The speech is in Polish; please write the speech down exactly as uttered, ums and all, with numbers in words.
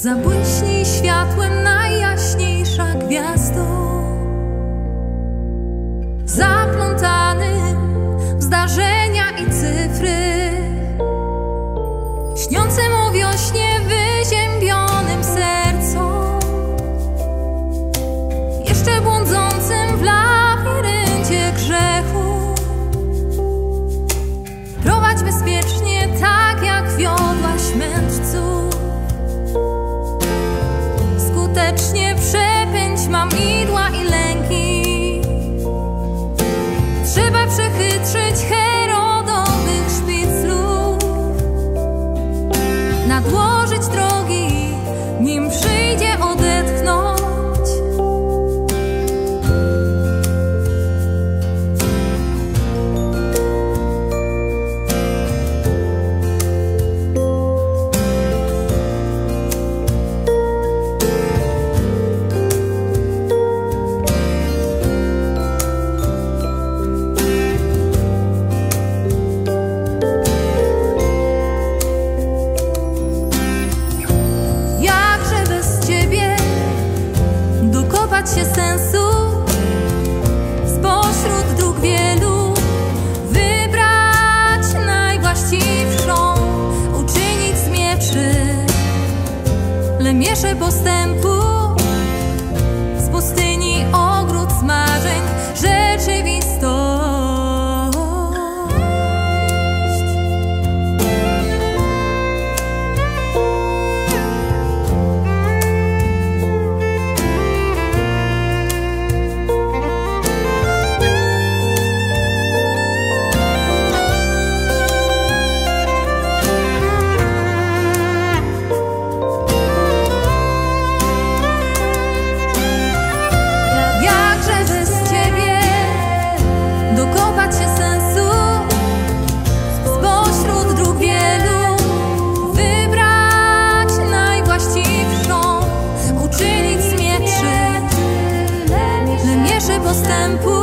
Zabłyśnij światłem najjaśniejsza gwiazdo, zaplątanym w zdarzenia i cyfry, śniącym o wiośnie wyziębionym sercom, jeszcze błądzącym w labiryncie grzechu. Prowadź bezpiecznie, tak jak wiodłaś mędrców. Skutecznie przepędź mamidła i lęki. Trzeba przechytrzyć Herodowych szpiclów, nadłożyć drogi, nim przyjdzie odetchnąć. Się sensu spośród dróg wielu, wybrać najwłaściwszą, uczynić z mieczy lemiesze postępu, z pustyni ogród smażeń rzeczywistość. Postępu